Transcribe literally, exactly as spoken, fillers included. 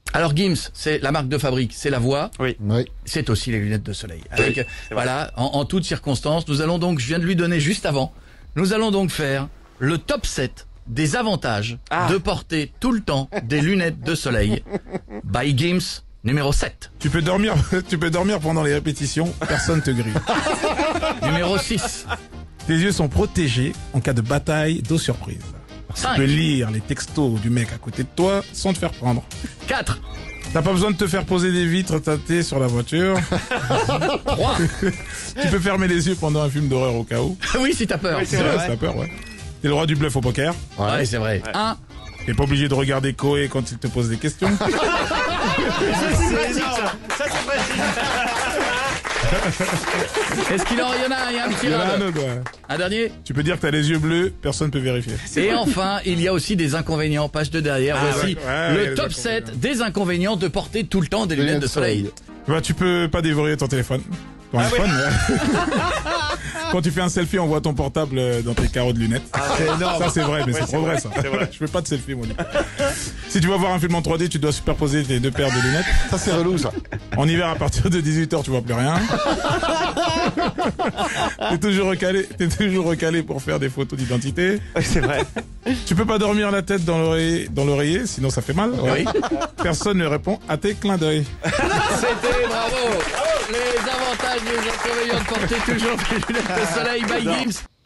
Alors Gims, c'est la marque de fabrique, c'est la voix. Oui. Oui. C'est aussi les lunettes de soleil. Avec, Oui, voilà, en, en toutes circonstances, nous allons donc, je viens de lui donner juste avant, nous allons donc faire le top sept des avantages Ah. de porter tout le temps des lunettes de soleil. By Gims, numéro sept. Tu peux dormir, tu peux dormir pendant les répétitions, personne te grille. Numéro six. Tes yeux sont protégés en cas de bataille d'eau surprise. Tu peux cinq. lire les textos du mec à côté de toi sans te faire prendre. quatre. T'as pas besoin de te faire poser des vitres teintées sur la voiture. trois. Tu peux fermer les yeux pendant un film d'horreur au cas où. Oui, si t'as peur. Oui, c'est Ouais, vrai. si t'as peur, ouais. T'es le roi du bluff au poker. Ouais, c'est vrai. un. T'es pas obligé de regarder Koé quand il te pose des questions. C'est énorme. Ça, c'est pratique. Est-ce qu'il en y en a un, il y a un petit Il y en a un rade. autre, ouais. Un dernier. Tu peux dire que t'as les yeux bleus, personne peut vérifier. Et enfin, il y a aussi des inconvénients. Page deux derrière. Ah, Voici ouais, ouais, le les top inconvénients. sept des inconvénients de porter tout le temps des lunettes de soleil. Bah, tu peux pas dévorer ton téléphone. Ton iPhone. ouais. Quand tu fais un selfie, on voit ton portable euh, dans tes carreaux de lunettes. C'est énorme. Ça c'est vrai, mais c'est trop vrai ça. c'est vrai. Je fais pas de selfie moi. Si tu vas voir un film en trois D, tu dois superposer tes deux paires de lunettes. Ça, c'est relou, ça. En hiver, à partir de dix-huit heures, tu vois plus rien. T'es toujours recalé, t'es toujours recalé pour faire des photos d'identité. Oui, c'est vrai. Tu peux pas dormir la tête dans l'oreiller, dans l'oreiller, sinon ça fait mal. Ouais. Oui. Personne ne répond à tes clins d'œil. C'était bravo. Les avantages et les inconvénients de porter toujours des lunettes de soleil by Gims.